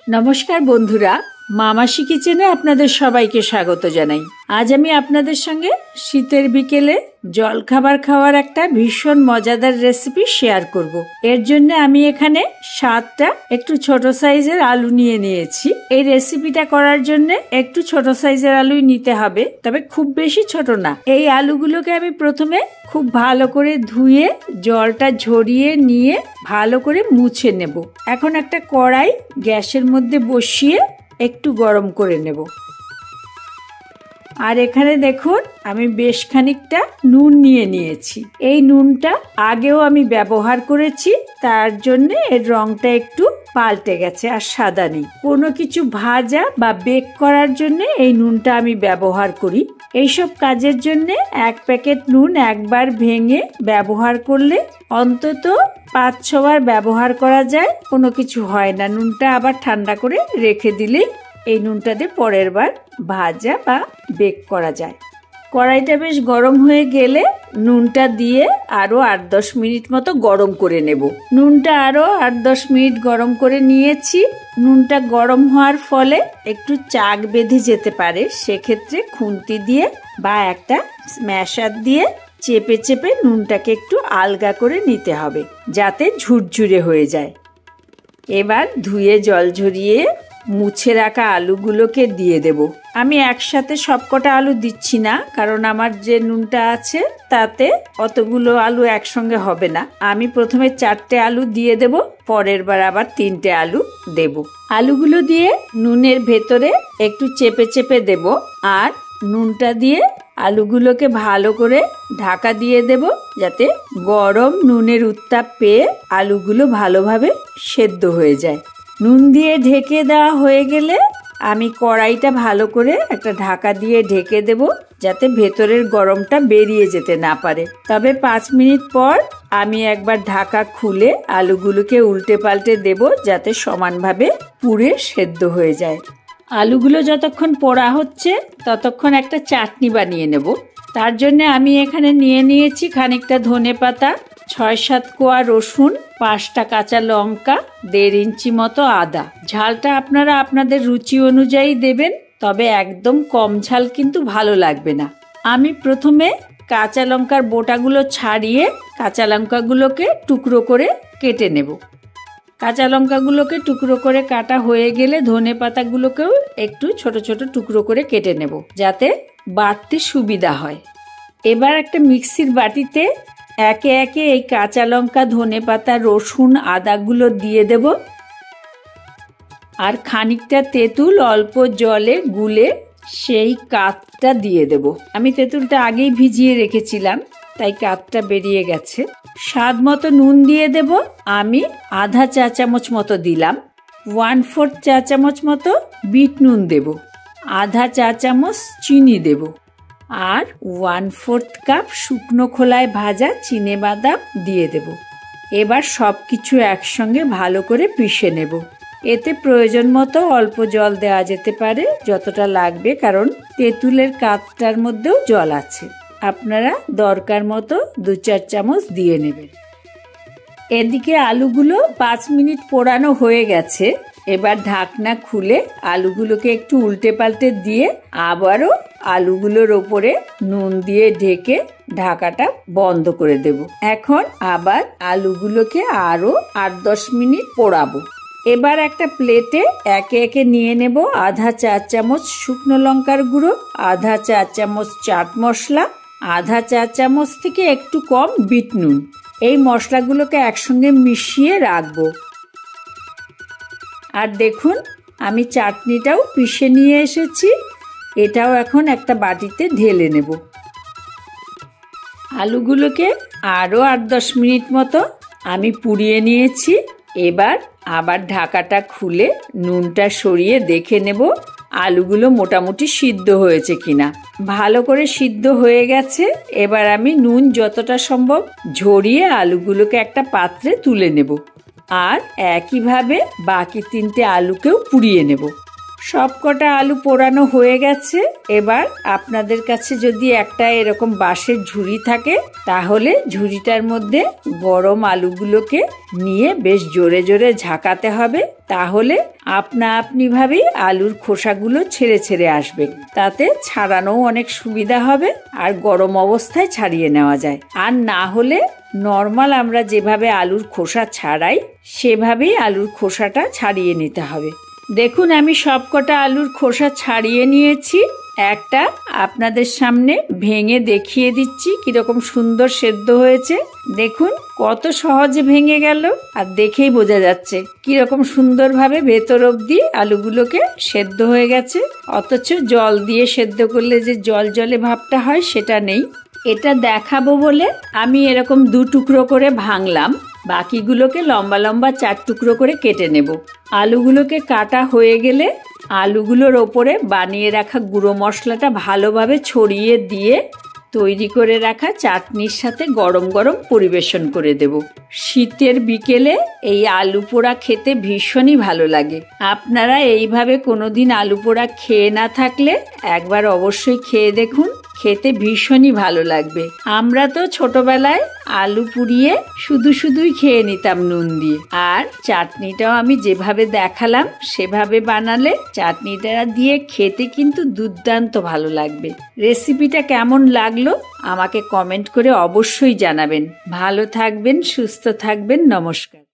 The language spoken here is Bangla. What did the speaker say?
নমস্কার বন্ধুরা, মামাসি কিচেনে আপনাদের সবাইকে স্বাগত জানাই। আজ আমি আপনাদের সঙ্গে শীতের বিকেলে জলখাবার খাওয়ার একটা ভীষণ মজাদার রেসিপি শেয়ার করব। এর জন্য আমি এখানে 7টা একটু ছোট সাইজের আলু নিয়ে নিয়েছি। এই রেসিপিটা করার জন্য একটু ছোট সাইজের আলুই নিতে হবে, তবে খুব বেশি ছোট না। এই আলুগুলোকে আমি প্রথমে খুব ভালো করে ধুয়ে জলটা ঝরিয়ে নিয়ে ভালো করে মুছে নেব। এখন একটা কড়াই গ্যাসের মধ্যে বসিয়ে একটু গরম করে নেব। আর এখানে দেখুন আমি বেশ খানিকটা নুন নিয়ে নিয়েছি। এই নুনটা আগেও আমি ব্যবহার করেছি, তার জন্য এর রংটা একটু পাল্টে গেছে, আর সাদা নেই। কোনো কিছু ভাজা বা বেক করার জন্য এই নুনটা আমি ব্যবহার করি। এইসব কাজের জন্য 1 প্যাকেট নুন একবার ভেঙে ব্যবহার করলে অন্তত 5-6 বার ব্যবহার করা যায়, কোনো কিছু হয় না। নুনটা আবার ঠান্ডা করে রেখে দিলেই এই নুনটা দিয়ে পরের বার ভাজা বা বেক করা যায়। কড়াইটা বেশ গরম হয়ে গেলে নুনটা দিয়ে আরো 8-10 মিনিট মতো গরম করে নেব। নুনটা আরো 8-10 মিনিট গরম করে নিয়েছি। নুনটা গরম হওয়ার ফলে একটু চাক বেঁধে যেতে পারে, সেক্ষেত্রে খুন্তি দিয়ে বা একটা স্ম্যাশার দিয়ে চেপে চেপে নুনটাকে একটু আলগা করে নিতে হবে, যাতে ঝুরঝুরে হয়ে যায়। এবার ধুয়ে জল ঝরিয়ে মুছে রাখা আলুগুলোকে দিয়ে দেব। আমি একসাথে সবকটা আলু দিচ্ছি না, কারণ আমার যে নুনটা আছে তাতে অতগুলো আলু একসঙ্গে হবে না। আমি প্রথমে 4টে আলু দিয়ে দেব, পরের বার আবার 3টে আলু দেব। আলুগুলো দিয়ে নুনের ভেতরে একটু চেপে চেপে দেব, আর নুনটা দিয়ে আলুগুলোকে ভালো করে ঢাকা দিয়ে দেব, যাতে গরম নুনের উত্তাপ পেয়ে আলুগুলো ভালোভাবে সেদ্ধ হয়ে যায়। নুন দিয়ে ঢেকে দেওয়া হয়ে গেলে আমি কড়াইটা ভালো করে একটা ঢাকা দিয়ে ঢেকে দেব, যাতে ভেতরের গরমটা বেরিয়ে যেতে না পারে। তবে 5 মিনিট পর আমি একবার ঢাকা খুলে আলুগুলোকে উল্টে পাল্টে দেব, যাতে সমানভাবে পুড়ে সেদ্ধ হয়ে যায়। আলুগুলো যতক্ষণ পোড়া হচ্ছে ততক্ষণ একটা চাটনি বানিয়ে নেব। তার জন্য আমি এখানে নিয়ে নিয়েছি খানিকটা ধনেপাতা, 6-7 কোয়া রসুন, 5টা কাঁচা লঙ্কা, 1.5 ইঞ্চি মতো আদা। ঝালটা আপনারা আপনাদের রুচি অনুযায়ী দেবেন, তবে একদম কম ঝাল কিন্তু ভালো লাগবে না। আমি প্রথমে কাঁচা লঙ্কার বোটাগুলো ছাড়িয়ে কাঁচা লঙ্কাগুলোকে টুকরো করে কেটে নেব। কাঁচা লঙ্কাগুলোকে টুকরো করে কাটা হয়ে গেলে ধনেপাতাগুলোকেও একটু ছোট ছোট টুকরো করে কেটে নেব, যাতে বাটতে সুবিধা হয়। এবার একটা মিক্সির বাটিতে একে একে এই কাঁচা লঙ্কা, ধনেপাতা, রসুন, আদাগুলো দিয়ে দেব, আর খানিকটা তেঁতুল অল্প জলে গুলে সেই কাঠটা দিয়ে দেব। আমি তেঁতুলটা আগেই ভিজিয়ে রেখেছিলাম, তাই কাঠটা বেরিয়ে গেছে। স্বাদ মতো নুন দিয়ে দেব। আমি আধা চা চামচ মতো দিলাম। 1/4 চা চামচ মতো বিট নুন দেব। আধা চা চামচ চিনি দেব, আর 1/4 কাপ শুকনো খোলায় ভাজা চিনেবাদাম দিয়ে দেব। এবার সবকিছু একসঙ্গে ভালো করে পিষে নেব। এতে প্রয়োজন মতো অল্প জল দেওয়া যেতে পারে, যতটা লাগবে, কারণ তেঁতুলের কাঠটার মধ্যেও জল আছে। আপনারা দরকার মতো 2-4 চামচ দিয়ে নেবেন। এদিকে আলুগুলো 5 মিনিট পোড়ানো হয়ে গেছে। এবার ঢাকনা খুলে আলুগুলোকে একটু উল্টে পাল্টে দিয়ে আবারও আলুগুলোর ওপরে নুন দিয়ে ঢেকে ঢাকাটা বন্ধ করে দেব। এখন আবার আলুগুলোকে আরো 8-10 মিনিট পোড়াবো। এবার একটা প্লেটে একে একে নিয়ে নেব আধা চা চামচ শুকনো লঙ্কার গুঁড়ো, আধা চা চামচ চাট মশলা, আধা চা চামচ থেকে একটু কম বিট নুন। এই মশলাগুলোকে একসঙ্গে মিশিয়ে রাখবো। আর দেখুন আমি চাটনিটাও পিষে নিয়ে এসেছি, এটাও এখন একটা বাটিতে ঢেলে নেব। আলুগুলোকে আরও 8-10 মিনিট মতো আমি পুড়িয়ে নিয়েছি। এবার আবার ঢাকাটা খুলে নুনটা সরিয়ে দেখে নেব আলুগুলো মোটামুটি সিদ্ধ হয়েছে কিনা। ভালো করে সিদ্ধ হয়ে গেছে। এবার আমি নুন যতটা সম্ভব ঝরিয়ে আলুগুলোকে একটা পাত্রে তুলে নেব, আর একইভাবে বাকি 3টে আলুকেও পুড়িয়ে নেব। সবকটা আলু পোড়ানো হয়ে গেছে। এবার আপনাদের কাছে যদি একটা এরকম বাঁশের ঝুড়ি থাকে তাহলে ঝুড়িটার মধ্যে গরম আলুগুলোকে নিয়ে বেশ জোরে জোরে ঝাঁকাতে হবে, তাহলে আপনা আপনি ভাবেই আলুর খোসাগুলো ছেড়ে ছেড়ে আসবে। তাতে ছাড়ানোও অনেক সুবিধা হবে আর গরম অবস্থায় ছাড়িয়ে নেওয়া যায়। আর না হলে নর্মাল আমরা যেভাবে আলুর খোসা ছাড়াই সেভাবেই আলুর খোসাটা ছাড়িয়ে নিতে হবে। দেখুন আমি সবকটা আলুর খোসা ছাড়িয়ে নিয়েছি। একটা আপনাদের সামনে ভেঙে দেখিয়ে দিচ্ছি কিরকম সুন্দর সেদ্ধ হয়েছে। দেখুন কত সহজে ভেঙে গেল, আর দেখেই বোঝা যাচ্ছে কিরকম সুন্দরভাবে ভেতর অবধি আলুগুলোকে সেদ্ধ হয়ে গেছে। অথচ জল দিয়ে সেদ্ধ করলে যে জল জলে ভাবটা হয় সেটা নেই। এটা দেখাবো বলে আমি এরকম 2 টুকরো করে ভাঙলাম, বাকিগুলোকে লম্বা লম্বা 4 টুকরো করে কেটে নেব। আলুগুলোকে কাটা হয়ে গেলে আলুগুলোর ওপরে বানিয়ে রাখা গুঁড়ো মশলাটা ভালোভাবে ছড়িয়ে দিয়ে তৈরি করে রাখা চাটনির সাথে গরম গরম পরিবেশন করে দেব। শীতের বিকেলে এই আলু পোড়া খেতে ভীষণই ভালো লাগে। আপনারা এইভাবে কোনোদিন আলু পোড়া খেয়ে না থাকলে একবার অবশ্যই খেয়ে দেখুন, খেতে ভীষণই ভালো লাগবে। আমরা তো ছোটবেলায় আলু পুড়িয়ে শুধুই খেয়ে নিতাম নুন দিয়ে। আর চাটনিটাও আমি যেভাবে দেখালাম সেভাবে বানালে চাটনিটা দিয়ে খেতে কিন্তু দুর্দান্ত ভালো লাগবে। রেসিপিটা কেমন লাগলো আমাকে কমেন্ট করে অবশ্যই জানাবেন। ভালো থাকবেন, সুস্থ থাকবেন, নমস্কার।